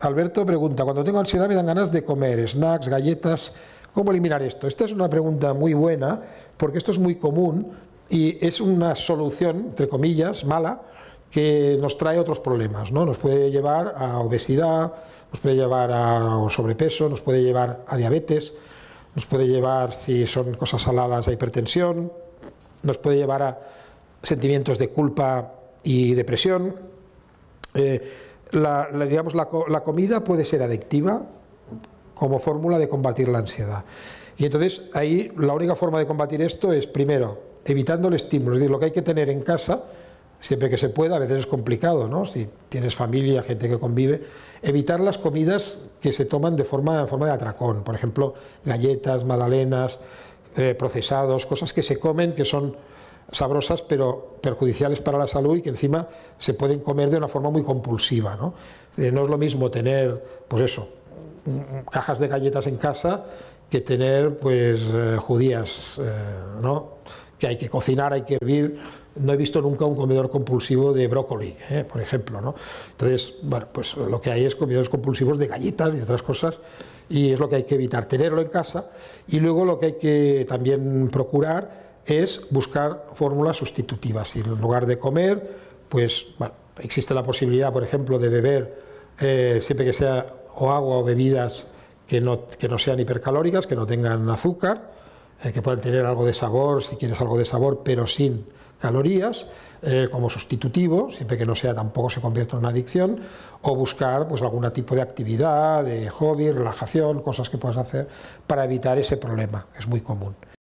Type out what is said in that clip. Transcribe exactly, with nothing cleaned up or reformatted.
Alberto pregunta, cuando tengo ansiedad me dan ganas de comer snacks, galletas, ¿cómo eliminar esto? Esta es una pregunta muy buena, porque esto es muy común y es una solución, entre comillas, mala, que nos trae otros problemas, ¿no? Nos puede llevar a obesidad, nos puede llevar a sobrepeso, nos puede llevar a diabetes, nos puede llevar, si son cosas saladas, a hipertensión, nos puede llevar a sentimientos de culpa y depresión. Eh, la, la, digamos, la, la comida puede ser adictiva como fórmula de combatir la ansiedad. Y entonces ahí la única forma de combatir esto es, primero, evitando el estímulo, es decir, lo que hay que tener en casa, siempre que se pueda, a veces es complicado, ¿no? Si tienes familia, gente que convive, evitar las comidas que se toman de forma, de forma de atracón, por ejemplo, galletas, magdalenas, eh, procesados, cosas que se comen que son sabrosas pero perjudiciales para la salud y que encima se pueden comer de una forma muy compulsiva, ¿no? Es decir, no es lo mismo tener, pues eso, cajas de galletas en casa que tener, pues, eh, judías, eh, ¿no? Que hay que cocinar, hay que hervir. No he visto nunca un comedor compulsivo de brócoli, ¿eh? Por ejemplo, ¿no? Entonces, bueno, pues lo que hay es comedores compulsivos de galletas y de otras cosas, y es lo que hay que evitar, tenerlo en casa. Y luego lo que hay que también procurar es buscar fórmulas sustitutivas. Y en lugar de comer, pues, bueno, existe la posibilidad, por ejemplo, de beber, eh, siempre que sea o agua o bebidas que no, que no sean hipercalóricas, que no tengan azúcar, eh, que puedan tener algo de sabor, si quieres algo de sabor, pero sin calorías, eh, como sustitutivo, siempre que no sea, tampoco se convierta en una adicción, o buscar, pues, algún tipo de actividad, de hobby, relajación, cosas que puedas hacer para evitar ese problema, que es muy común.